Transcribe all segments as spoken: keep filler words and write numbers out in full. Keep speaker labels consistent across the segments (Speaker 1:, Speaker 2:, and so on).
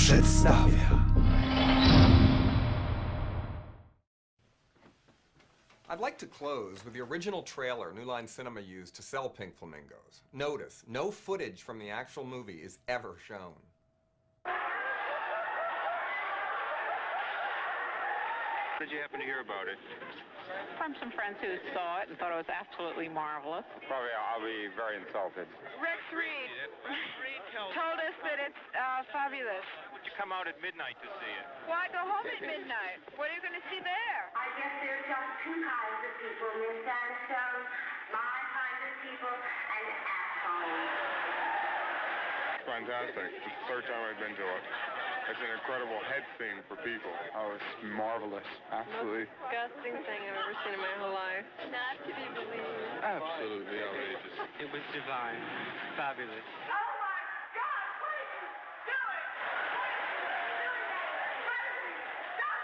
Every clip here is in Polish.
Speaker 1: przedstawia.
Speaker 2: I'd like to close with the original trailer New Line Cinema used to sell Pink Flamingos. Notice, no footage from the actual movie is ever shown.
Speaker 3: How did you happen to hear about it?
Speaker 4: From some friends who saw it and thought it was absolutely marvelous.
Speaker 3: Probably I'll be very insulted.
Speaker 5: Rex Reed, Rex Reed told us that it's uh, fabulous.
Speaker 3: Would you come out at midnight to see it?
Speaker 5: Why go home at midnight? What are you going to see there?
Speaker 6: I guess there's just two kinds of people, Miss Sandstone. My kind of people and assholes.
Speaker 3: Fantastic. It's the third time I've been to it. It's an incredible head scene for people. Oh, it's marvelous. Absolutely.
Speaker 7: Most disgusting thing I've ever seen in my whole life. Not to be believed.
Speaker 3: Absolutely outrageous.
Speaker 8: It was divine. Fabulous.
Speaker 6: Oh my God, what did you do it? What did you do that? What did you stop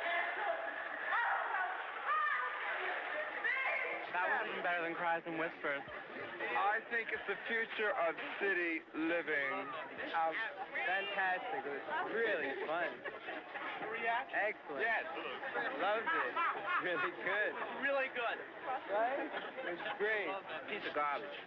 Speaker 6: it?
Speaker 8: That was even better than Cries and Whispers.
Speaker 3: I think it's the future of city living.
Speaker 8: Oh, fantastic. It was really fun. Excellent.
Speaker 3: Yes.
Speaker 8: Loved it. Really good. Really good. Right? It was great.
Speaker 3: Piece of garbage.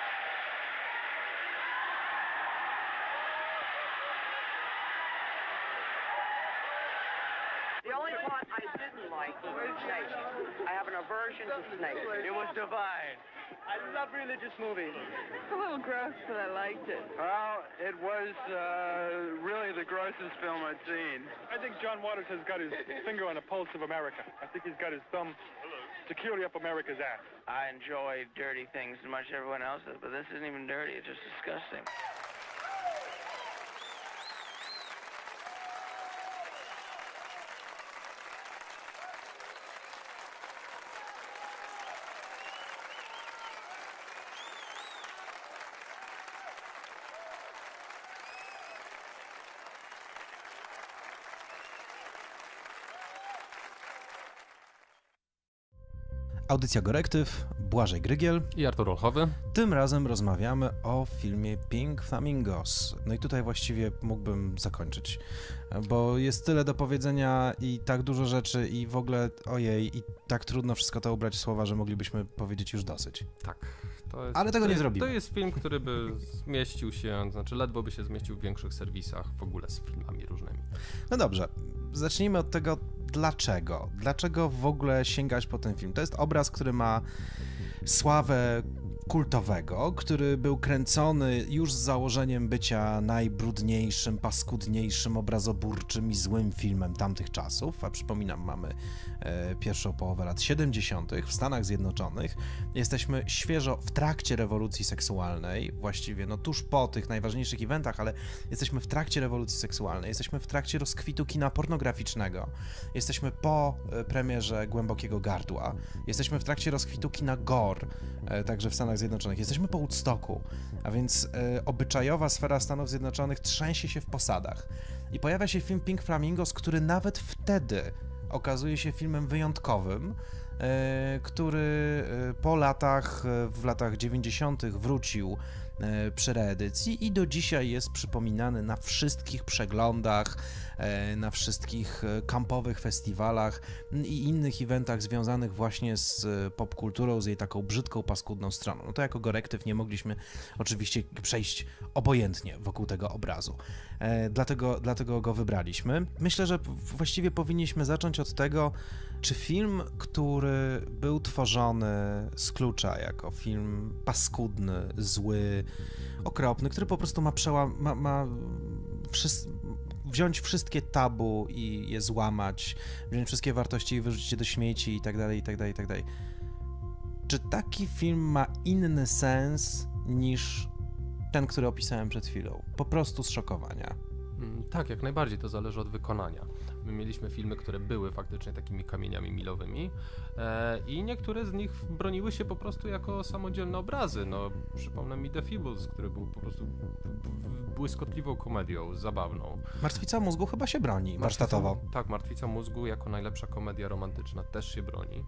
Speaker 9: The only part I didn't like was snakes. I have an aversion to snakes.
Speaker 8: It was divine. I love religious movies.
Speaker 7: It's a little gross, but I liked it.
Speaker 3: Well, it was uh, really the grossest film I'd seen.
Speaker 10: I think John Waters has got his finger on the pulse of America. I think he's got his thumb securely up America's ass.
Speaker 8: I enjoy dirty things as much as everyone else does, but this isn't even dirty. It's just disgusting.
Speaker 1: Audycja Korektyw, Błażej Grygiel
Speaker 11: i Artur Olchowy.
Speaker 1: Tym razem rozmawiamy o filmie Pink Flamingos. No i tutaj właściwie mógłbym zakończyć, bo jest tyle do powiedzenia i tak dużo rzeczy i w ogóle ojej, i tak trudno wszystko to ubrać w słowa, że moglibyśmy powiedzieć już dosyć.
Speaker 11: Tak. To jest,
Speaker 1: Ale tego
Speaker 11: to
Speaker 1: nie
Speaker 11: jest,
Speaker 1: zrobimy.
Speaker 11: To jest film, który by zmieścił się, znaczy ledwo by się zmieścił w większych serwisach w ogóle z filmami różnymi.
Speaker 1: No dobrze, zacznijmy od tego, dlaczego? Dlaczego w ogóle sięgać po ten film? To jest obraz, który ma sławę kultowego, który był kręcony już z założeniem bycia najbrudniejszym, paskudniejszym, obrazoburczym i złym filmem tamtych czasów, a przypominam, mamy e, pierwszą połowę lat siedemdziesiątych w Stanach Zjednoczonych. Jesteśmy świeżo w trakcie rewolucji seksualnej, właściwie no tuż po tych najważniejszych eventach, ale jesteśmy w trakcie rewolucji seksualnej, jesteśmy w trakcie rozkwitu kina pornograficznego, jesteśmy po e, premierze Głębokiego Gardła, jesteśmy w trakcie rozkwitu kina gore, e, także w Stanach Zjednoczonych. Jesteśmy po Woodstocku, a więc e, obyczajowa sfera Stanów Zjednoczonych trzęsie się w posadach. I pojawia się film Pink Flamingos, który nawet wtedy okazuje się filmem wyjątkowym, e, który e, po latach, e, w latach dziewięćdziesiątych wrócił e, przy reedycji i do dzisiaj jest przypominany na wszystkich przeglądach, e, na wszystkich e, kampowych festiwalach i innych eventach związanych właśnie z e, popkulturą, z jej taką brzydką, paskudną stroną. No to jako korektyw nie mogliśmy oczywiście przejść obojętnie wokół tego obrazu. E, dlatego, dlatego go wybraliśmy. Myślę, że właściwie powinniśmy zacząć od tego, czy film, który był tworzony z klucza jako film paskudny, zły, okropny, który po prostu ma przełam, ma, ma wszys- wziąć wszystkie tabu i je złamać, wziąć wszystkie wartości i wyrzucić je do śmieci i tak dalej, i tak dalej, i tak dalej. Czy taki film ma inny sens niż ten, który opisałem przed chwilą? Po prostu z szokowania.
Speaker 11: Tak, jak najbardziej, to zależy od wykonania. My mieliśmy filmy, które były faktycznie takimi kamieniami milowymi e, i niektóre z nich broniły się po prostu jako samodzielne obrazy. No, przypomnę mi The Feebles, który był po prostu błyskotliwą komedią, zabawną.
Speaker 1: Martwica mózgu chyba się broni warsztatowo.
Speaker 11: Martwica, tak, Martwica mózgu jako najlepsza komedia romantyczna też się broni.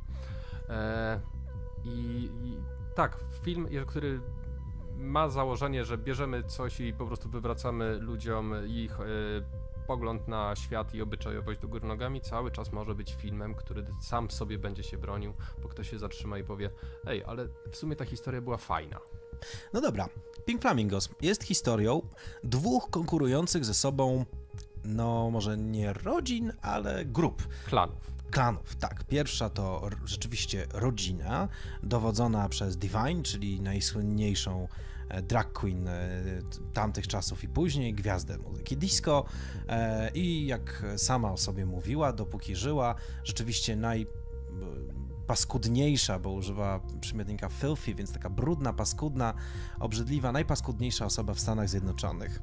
Speaker 11: E, i, I tak, film, który ma założenie, że bierzemy coś i po prostu wywracamy ludziom ich y, pogląd na świat i obyczajowość do góry nogami cały czas może być filmem, który sam sobie będzie się bronił, bo ktoś się zatrzyma i powie: ej, ale w sumie ta historia była fajna.
Speaker 1: No dobra, Pink Flamingos jest historią dwóch konkurujących ze sobą, no może nie rodzin, ale grup.
Speaker 11: Klanów.
Speaker 1: Klanów, tak. Pierwsza to r- rzeczywiście rodzina, dowodzona przez Divine, czyli najsłynniejszą e, drag queen e, tamtych czasów i później, gwiazdę muzyki disco e, i jak sama o sobie mówiła, dopóki żyła, rzeczywiście naj... paskudniejsza, bo używa przymiotnika filthy, więc taka brudna, paskudna, obrzydliwa, najpaskudniejsza osoba w Stanach Zjednoczonych.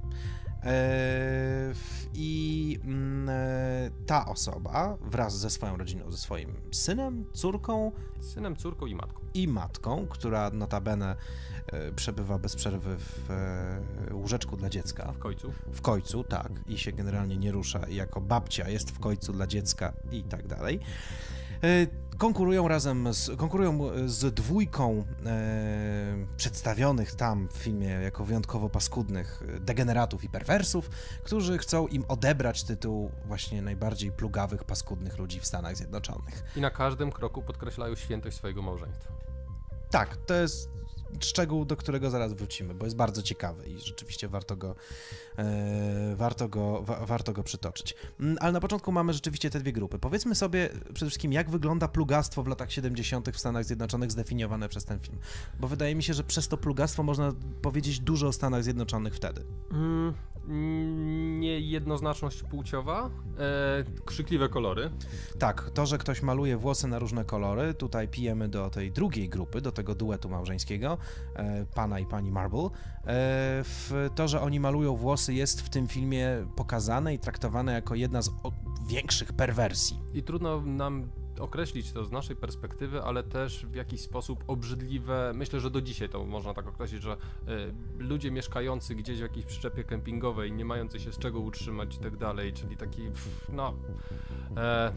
Speaker 1: Eee, I e, ta osoba wraz ze swoją rodziną, ze swoim synem, córką,
Speaker 11: Synem, córką i matką.
Speaker 1: i matką, która notabene e, przebywa bez przerwy w e, łóżeczku dla dziecka.
Speaker 11: W końcu.
Speaker 1: W końcu, tak. I się generalnie nie rusza. I jako babcia jest w końcu dla dziecka i tak dalej. E, konkurują razem, z, konkurują z dwójką e, przedstawionych tam w filmie jako wyjątkowo paskudnych degeneratów i perwersów, którzy chcą im odebrać tytuł właśnie najbardziej plugawych, paskudnych ludzi w Stanach Zjednoczonych.
Speaker 11: I na każdym kroku podkreślają świętość swojego małżeństwa.
Speaker 1: Tak, to jest szczegół, do którego zaraz wrócimy, bo jest bardzo ciekawy i rzeczywiście warto go, e, warto go, wa, warto go przytoczyć. Ale na początku mamy rzeczywiście te dwie grupy. Powiedzmy sobie przede wszystkim, jak wygląda plugastwo w latach siedemdziesiątych w Stanach Zjednoczonych zdefiniowane przez ten film, bo wydaje mi się, że przez to plugastwo można powiedzieć dużo o Stanach Zjednoczonych wtedy.
Speaker 11: Mm, niejednoznaczność płciowa, e, krzykliwe kolory.
Speaker 1: Tak, to, że ktoś maluje włosy na różne kolory, tutaj pijemy do tej drugiej grupy, do tego duetu małżeńskiego, e, pana i pani Marble. E, w to, że oni malują włosy, jest w tym filmie pokazane i traktowane jako jedna z o, większych perwersji.
Speaker 11: I trudno nam określić to z naszej perspektywy, ale też w jakiś sposób obrzydliwe, myślę, że do dzisiaj to można tak określić, że y, ludzie mieszkający gdzieś w jakiejś przyczepie kempingowej, nie mający się z czego utrzymać i tak dalej, czyli taki, pff, no, e,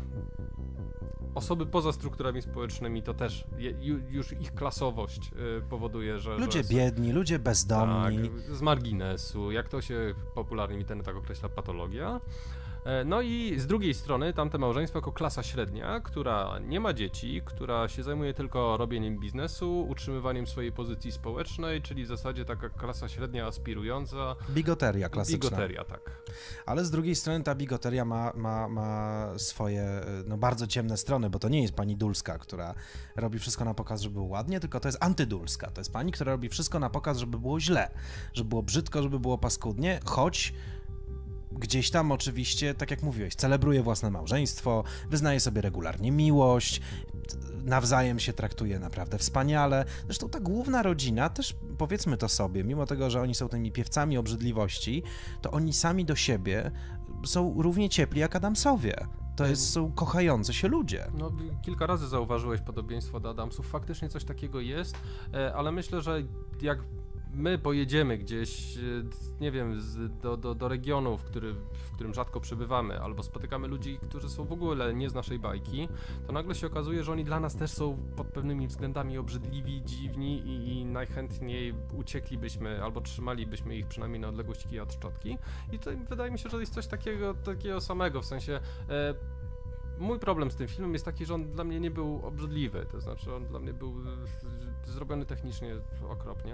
Speaker 11: osoby poza strukturami społecznymi, to też je, ju, już ich klasowość y, powoduje, że...
Speaker 1: Ludzie
Speaker 11: że
Speaker 1: biedni, ludzie bezdomni.
Speaker 11: Tak, z marginesu, jak to się popularnie w internetach określa, patologia. No i z drugiej strony tamte małżeństwo jako klasa średnia, która nie ma dzieci, która się zajmuje tylko robieniem biznesu, utrzymywaniem swojej pozycji społecznej, czyli w zasadzie taka klasa średnia aspirująca.
Speaker 1: Bigoteria klasyczna.
Speaker 11: Bigoteria, tak.
Speaker 1: Ale z drugiej strony ta bigoteria ma, ma, ma swoje no, bardzo ciemne strony, bo to nie jest pani Dulska, która robi wszystko na pokaz, żeby było ładnie, tylko to jest antydulska. To jest pani, która robi wszystko na pokaz, żeby było źle, żeby było brzydko, żeby było paskudnie, choć gdzieś tam oczywiście, tak jak mówiłeś, celebruje własne małżeństwo, wyznaje sobie regularnie miłość, nawzajem się traktuje naprawdę wspaniale. Zresztą ta główna rodzina też, powiedzmy to sobie, mimo tego, że oni są tymi piewcami obrzydliwości, to oni sami do siebie są równie ciepli jak Adamsowie. To jest, są kochający się ludzie.
Speaker 11: No, kilka razy zauważyłeś podobieństwo do Adamsów. Faktycznie coś takiego jest, ale myślę, że jak my pojedziemy gdzieś, nie wiem, do, do, do regionu, w, który, w którym rzadko przebywamy, albo spotykamy ludzi, którzy są w ogóle nie z naszej bajki, to nagle się okazuje, że oni dla nas też są pod pewnymi względami obrzydliwi, dziwni i, i najchętniej ucieklibyśmy, albo trzymalibyśmy ich przynajmniej na odległość kija od szczotki. I to wydaje mi się, że jest coś takiego, takiego samego, w sensie... E, Mój problem z tym filmem jest taki, że on dla mnie nie był obrzydliwy, to znaczy on dla mnie był zrobiony technicznie okropnie,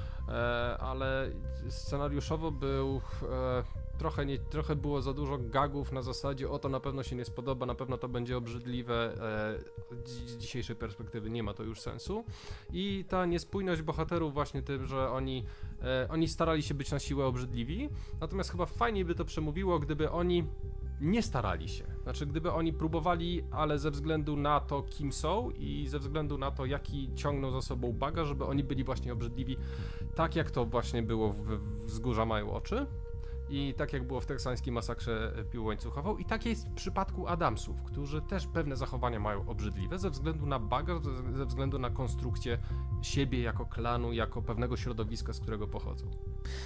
Speaker 11: e, ale scenariuszowo był, e, trochę, nie, trochę było za dużo gagów na zasadzie o to na pewno się nie spodoba, na pewno to będzie obrzydliwe, e, z dzisiejszej perspektywy nie ma to już sensu i ta niespójność bohaterów właśnie tym, że oni, e, oni starali się być na siłę obrzydliwi, natomiast chyba fajniej by to przemówiło, gdyby oni nie starali się. Znaczy, gdyby oni próbowali, ale ze względu na to, kim są i ze względu na to, jaki ciągną za sobą bagaż, żeby oni byli właśnie obrzydliwi, tak jak to właśnie było w Wzgórza mają oczy i tak jak było w teksańskiej masakrze pił łańcuchową i tak jest w przypadku Adamsów, którzy też pewne zachowania mają obrzydliwe ze względu na bagaż, ze względu na konstrukcję siebie jako klanu, jako pewnego środowiska, z którego pochodzą.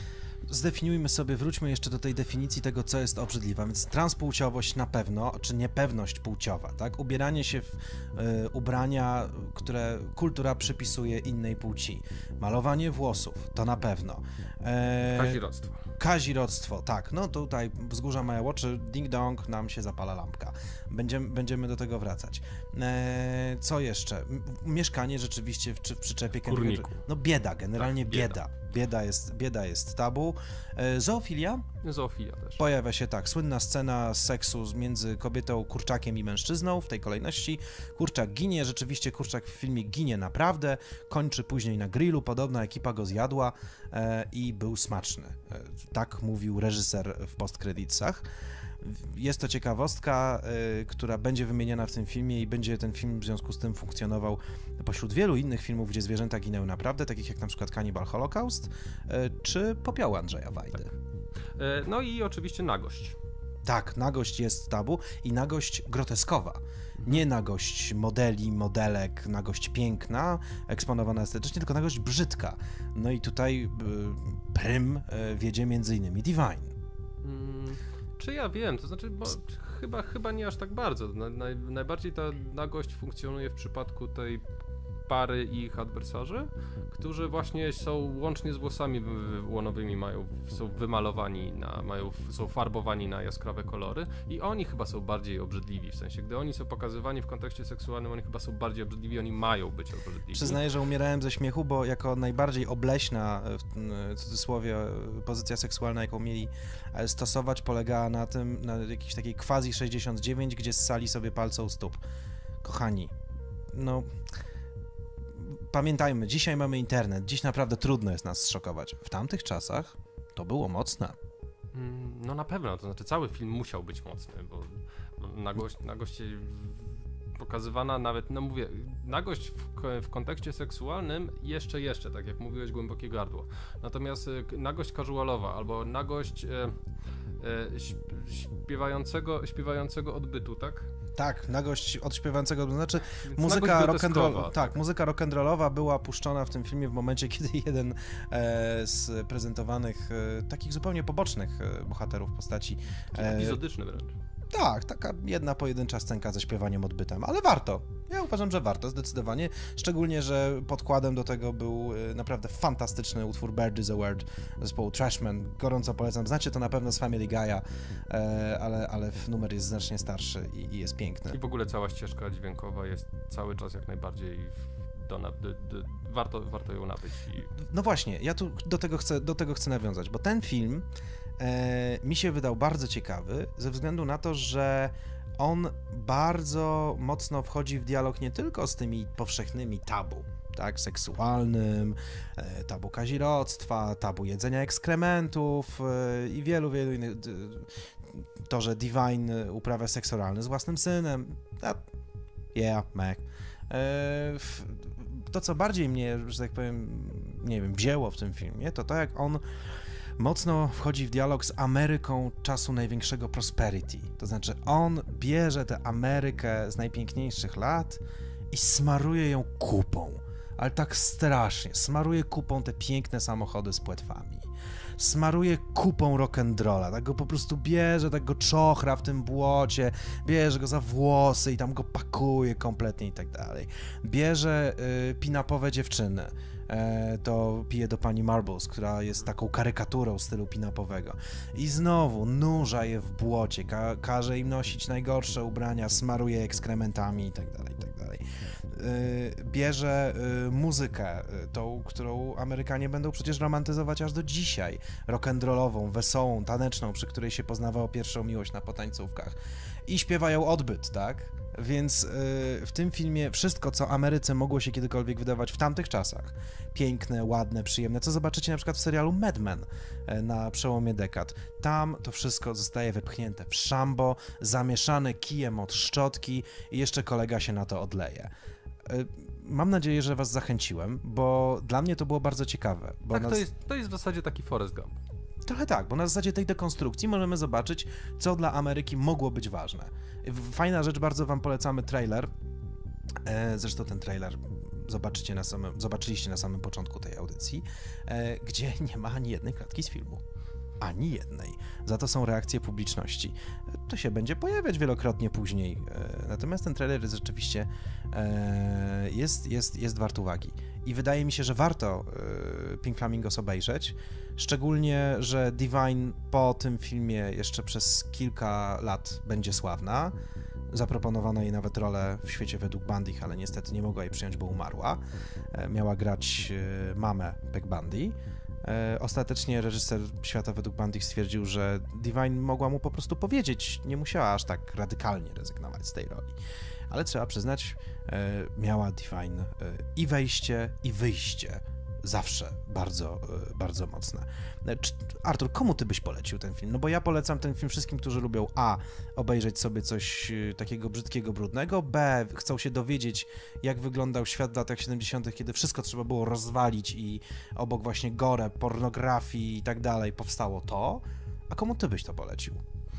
Speaker 1: zdefiniujmy sobie, wróćmy jeszcze do tej definicji tego, co jest obrzydliwe, więc transpłciowość na pewno, czy niepewność płciowa, tak? Ubieranie się w y, ubrania, które kultura przypisuje innej płci. Malowanie włosów, to na pewno. E,
Speaker 11: Kazirodztwo.
Speaker 1: Kazirodztwo, tak. No tutaj wzgórza mają oczy, ding dong, nam się zapala lampka. Będziemy, będziemy do tego wracać. E, co jeszcze? M- mieszkanie rzeczywiście w, czy w przyczepie
Speaker 11: Kurniku.
Speaker 1: No bieda, generalnie
Speaker 11: tak,
Speaker 1: bieda.
Speaker 11: bieda.
Speaker 1: Bieda jest, bieda jest tabu. E, zoofilia?
Speaker 11: Zoofilia też.
Speaker 1: Pojawia się tak, słynna scena seksu między kobietą, kurczakiem i mężczyzną w tej kolejności. Kurczak ginie, rzeczywiście kurczak w filmie ginie naprawdę, kończy później na grillu, podobna ekipa go zjadła e, i był smaczny. E, tak mówił reżyser w postcreditsach. Jest to ciekawostka, y, która będzie wymieniona w tym filmie i będzie ten film w związku z tym funkcjonował pośród wielu innych filmów, gdzie zwierzęta ginęły naprawdę, takich jak na przykład Cannibal Holocaust y, czy Popioły Andrzeja Wajdy.
Speaker 11: Tak. E, no i oczywiście nagość.
Speaker 1: Tak, nagość jest tabu i nagość groteskowa. Nie nagość modeli, modelek, nagość piękna, eksponowana estetycznie, tylko nagość brzydka. No i tutaj y, prym y, wiedzie między innymi Divine.
Speaker 11: Hmm. Czy ja wiem, to znaczy, bo chyba, chyba nie aż tak bardzo. Na, naj, najbardziej ta nagość funkcjonuje w przypadku tej pary i ich adwersarzy, którzy właśnie są łącznie z włosami łonowymi, mają, są wymalowani, na, mają, są farbowani na jaskrawe kolory i oni chyba są bardziej obrzydliwi, w sensie, gdy oni są pokazywani w kontekście seksualnym, oni chyba są bardziej obrzydliwi, oni mają być obrzydliwi.
Speaker 1: Przyznaję, że umierałem ze śmiechu, bo jako najbardziej obleśna, w cudzysłowie, pozycja seksualna, jaką mieli stosować, polegała na tym, na jakiejś takiej quasi sześćdziesiąt dziewięć, gdzie ssali sobie palce u stóp. Kochani, no... Pamiętajmy, dzisiaj mamy internet, dziś naprawdę trudno jest nas zszokować. W tamtych czasach to było mocne.
Speaker 11: No na pewno, to znaczy cały film musiał być mocny, bo nagość, nagość pokazywana nawet, no mówię, nagość w, w kontekście seksualnym jeszcze, jeszcze, tak jak mówiłeś, głębokie gardło. Natomiast nagość casualowa albo nagość e, e, śpiewającego, śpiewającego odbytu, tak?
Speaker 1: Tak, nagość od śpiewającego, to znaczy Więc muzyka rock'n'rollowa. Tak, tak, muzyka rock'n'rollowa była puszczona w tym filmie w momencie, kiedy jeden e, z prezentowanych, e, takich zupełnie pobocznych e, bohaterów postaci...
Speaker 11: E, epizodyczny wręcz.
Speaker 1: Tak, taka jedna pojedyncza scenka ze śpiewaniem odbytem, ale warto. Ja uważam, że warto, zdecydowanie. Szczególnie, że podkładem do tego był naprawdę fantastyczny utwór Bird is a Word zespołu Trashman. Gorąco polecam. Znacie to na pewno z Family Guy'a, ale, ale numer jest znacznie starszy i, i jest piękny.
Speaker 11: I w ogóle cała ścieżka dźwiękowa jest cały czas jak najbardziej... Do, do, do, warto, warto ją nabyć. I...
Speaker 1: No właśnie, ja tu do tego chcę, do tego chcę nawiązać, bo ten film e, mi się wydał bardzo ciekawy ze względu na to, że on bardzo mocno wchodzi w dialog nie tylko z tymi powszechnymi tabu, tak, seksualnym, e, tabu kazirodztwa, tabu jedzenia ekskrementów e, i wielu, wielu innych, to, że Divine uprawia seks oralny z własnym synem, that, yeah, Mac. To, co bardziej mnie, że tak powiem, nie wiem, wzięło w tym filmie, to to, jak on mocno wchodzi w dialog z Ameryką czasu największego prosperity. To znaczy, on bierze tę Amerykę z najpiękniejszych lat i smaruje ją kupą, ale tak strasznie. Smaruje kupą te piękne samochody z płetwami. Smaruje kupą rock'n'rolla, tak go po prostu bierze, tak go czochra w tym błocie, bierze go za włosy i tam go pakuje kompletnie i tak dalej. Bierze y, pin-upowe dziewczyny, e, to pije do pani Marbles, która jest taką karykaturą stylu pin-upowego. I znowu nurza je w błocie, ka- każe im nosić najgorsze ubrania, smaruje ekskrementami i tak dalej, i tak dalej. Y, bierze y, muzykę, y, tą, którą Amerykanie będą przecież romantyzować aż do dzisiaj, rock'n'rollową, wesołą, taneczną, przy której się poznawało pierwszą miłość na potańcówkach i śpiewają odbyt, tak? Więc y, w tym filmie wszystko, co Ameryce mogło się kiedykolwiek wydawać w tamtych czasach, piękne, ładne, przyjemne, co zobaczycie na przykład w serialu Mad Men y, na przełomie dekad, tam to wszystko zostaje wypchnięte w szambo, zamieszane kijem od szczotki i jeszcze kolega się na to odleje. Mam nadzieję, że was zachęciłem, bo dla mnie to było bardzo ciekawe. Bo
Speaker 11: tak,
Speaker 1: nas...
Speaker 11: to, jest, to jest w zasadzie taki Forrest Gump.
Speaker 1: Trochę tak, bo na zasadzie tej dekonstrukcji możemy zobaczyć, co dla Ameryki mogło być ważne. Fajna rzecz, bardzo wam polecamy trailer. Zresztą ten trailer zobaczycie na samym, zobaczyliście na samym początku tej audycji, e, gdzie nie ma ani jednej klatki z filmu. Ani jednej. Za to są reakcje publiczności. To się będzie pojawiać wielokrotnie później. E, natomiast ten trailer jest rzeczywiście e, jest, jest, jest wart uwagi. I wydaje mi się, że warto e, Pink Flamingos obejrzeć, szczególnie, że Divine po tym filmie jeszcze przez kilka lat będzie sławna. Zaproponowano jej nawet rolę w Świecie według Bandich, ale niestety nie mogła jej przyjąć, bo umarła. E, miała grać e, mamę Peg Bundy. E, ostatecznie reżyser Świata według Bandich stwierdził, że Divine mogła mu po prostu powiedzieć, nie musiała aż tak radykalnie rezygnować z tej roli. Ale trzeba przyznać, e, miała Divine e, i wejście, i wyjście zawsze bardzo, bardzo mocne. Artur, komu ty byś polecił ten film? No bo ja polecam ten film wszystkim, którzy lubią a. obejrzeć sobie coś takiego brzydkiego, brudnego, b. chcą się dowiedzieć, jak wyglądał świat w latach siedemdziesiątych, kiedy wszystko trzeba było rozwalić i obok właśnie gore, pornografii i tak dalej powstało to. A komu ty byś to polecił?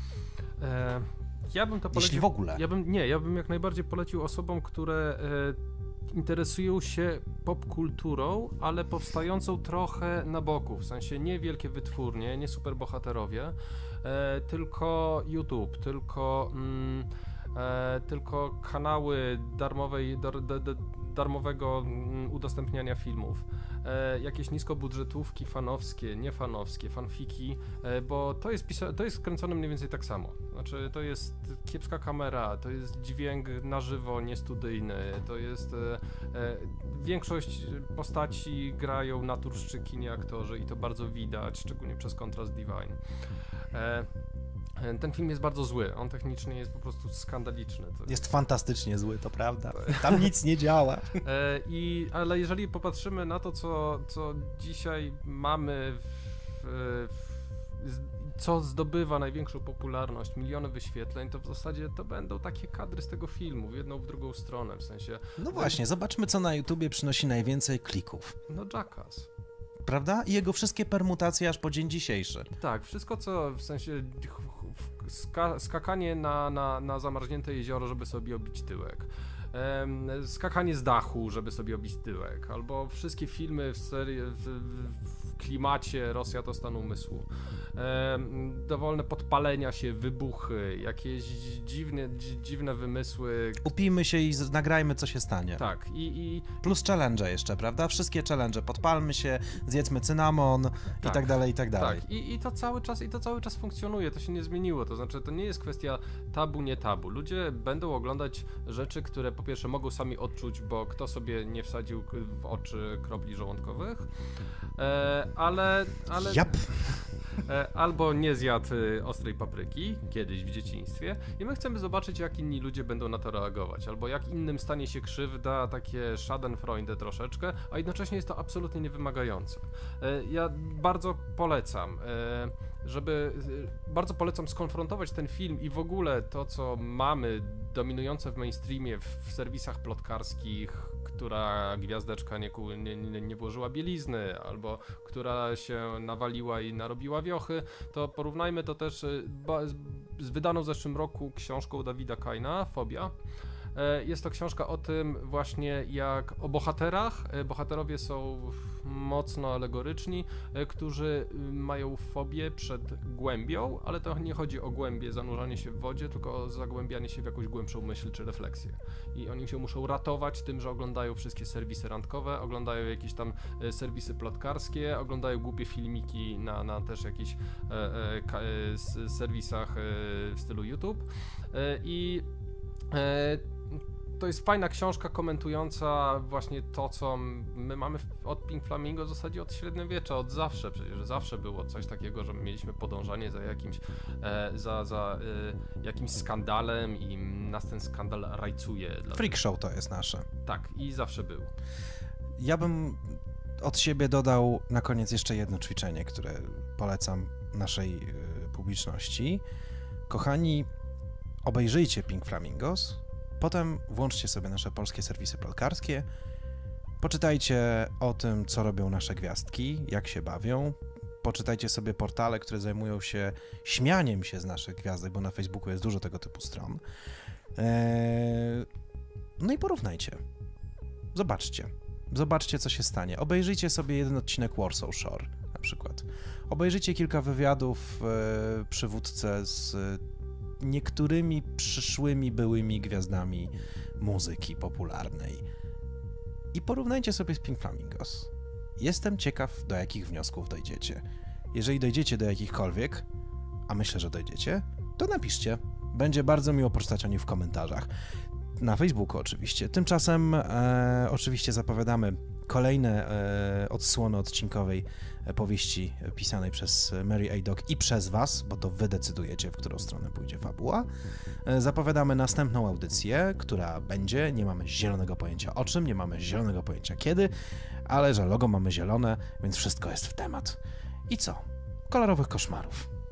Speaker 11: E, ja bym to polecił...
Speaker 1: Jeśli w ogóle.
Speaker 11: Ja bym, nie, ja bym jak najbardziej polecił osobom, które... E, interesują się popkulturą, ale powstającą trochę na boku, w sensie nie wielkie wytwórnie, nie superbohaterowie, e, tylko YouTube, tylko, mm, e, tylko kanały darmowej, dar, dar, dar, darmowego mm, udostępniania filmów, e, jakieś niskobudżetówki fanowskie, niefanowskie, fanfiki, e, bo to jest, pisa- to jest kręcone mniej więcej tak samo. Znaczy, to jest kiepska kamera, to jest dźwięk na żywo, niestudyjny, to jest... E, e, większość postaci grają naturszczyki, nie aktorzy i to bardzo widać, szczególnie przez kontrast Divine. E, ten film jest bardzo zły, on technicznie jest po prostu skandaliczny. To
Speaker 1: jest fantastycznie zły, to prawda. Tam nic nie działa.
Speaker 11: E, i, ale jeżeli popatrzymy na to, co, co dzisiaj mamy w, w co zdobywa największą popularność, miliony wyświetleń, to w zasadzie to będą takie kadry z tego filmu, w jedną, w drugą stronę, w sensie...
Speaker 1: No właśnie, zobaczmy, co na YouTubie przynosi najwięcej klików.
Speaker 11: No Jackass.
Speaker 1: Prawda? I jego wszystkie permutacje aż po dzień dzisiejszy.
Speaker 11: Tak, wszystko co, w sensie ska- skakanie na, na, na zamarznięte jezioro, żeby sobie obić tyłek. Um, skakanie z dachu, żeby sobie obić tyłek, albo wszystkie filmy w, serii, w, w klimacie Rosja to stan umysłu. Um, dowolne podpalenia się, wybuchy, jakieś dziwne, dzi, dziwne wymysły.
Speaker 1: Upijmy się i z- nagrajmy, co się stanie.
Speaker 11: Tak. I, i...
Speaker 1: Plus challenge jeszcze, prawda? Wszystkie challenge. Podpalmy się, zjedzmy cynamon tak. i tak dalej, i tak dalej.
Speaker 11: Tak. I, i, to cały czas, I to cały czas funkcjonuje, to się nie zmieniło. To znaczy, to nie jest kwestia tabu, nie tabu. Ludzie będą oglądać rzeczy, które po pierwsze mogą sami odczuć, bo kto sobie nie wsadził w oczy kropli żołądkowych, e, ale... ale...
Speaker 1: Yep.
Speaker 11: Albo nie zjadł ostrej papryki kiedyś w dzieciństwie i my chcemy zobaczyć, jak inni ludzie będą na to reagować, albo jak innym stanie się krzywda, takie schadenfreude troszeczkę, a jednocześnie jest to absolutnie niewymagające. Ja bardzo polecam, żeby, bardzo polecam skonfrontować ten film i w ogóle to, co mamy dominujące w mainstreamie, w, w serwisach plotkarskich, która gwiazdeczka nie, nie, nie włożyła bielizny, albo która się nawaliła i narobiła wiochy, to porównajmy to też z wydaną w zeszłym roku książką Dawida Kaina, Fobia. Jest to książka o tym właśnie, jak o bohaterach. Bohaterowie są mocno alegoryczni, którzy mają fobię przed głębią, ale to nie chodzi o głębię, zanurzanie się w wodzie, tylko o zagłębianie się w jakąś głębszą myśl czy refleksję. I oni się muszą ratować tym, że oglądają wszystkie serwisy randkowe, oglądają jakieś tam serwisy plotkarskie, oglądają głupie filmiki na, na też jakichś e, e, serwisach e, w stylu YouTube. E, I e, to jest fajna książka komentująca właśnie to, co my mamy od Pink Flamingo w zasadzie od średniowiecza, od zawsze. Przecież zawsze było coś takiego, że mieliśmy podążanie za jakimś, e, za, za e, jakimś skandalem i nas ten skandal rajcuje.
Speaker 1: Freak show to jest nasze.
Speaker 11: Tak, i zawsze był.
Speaker 1: Ja bym od siebie dodał na koniec jeszcze jedno ćwiczenie, które polecam naszej y, publiczności. Kochani, obejrzyjcie Pink Flamingos, potem włączcie sobie nasze polskie serwisy plotkarskie, poczytajcie o tym, co robią nasze gwiazdki, jak się bawią, poczytajcie sobie portale, które zajmują się śmianiem się z naszych gwiazdek, bo na Facebooku jest dużo tego typu stron. Eee, no i porównajcie. Zobaczcie. Zobaczcie, co się stanie. Obejrzyjcie sobie jeden odcinek Warsaw Shore na przykład. Obejrzyjcie kilka wywiadów e, przywódcę z niektórymi przyszłymi, byłymi gwiazdami muzyki popularnej. I porównajcie sobie z Pink Flamingos. Jestem ciekaw, do jakich wniosków dojdziecie. Jeżeli dojdziecie do jakichkolwiek, a myślę, że dojdziecie, to napiszcie. Będzie bardzo miło poczytać o nich w komentarzach. Na Facebooku oczywiście. Tymczasem e, oczywiście zapowiadamy kolejne e, odsłony odcinkowej powieści pisanej przez Mary A. Dock i przez was, bo to wy decydujecie, w którą stronę pójdzie fabuła. E, zapowiadamy następną audycję, która będzie, nie mamy zielonego pojęcia o czym, nie mamy zielonego pojęcia kiedy, ale że logo mamy zielone, więc wszystko jest w temat. I co? Kolorowych koszmarów.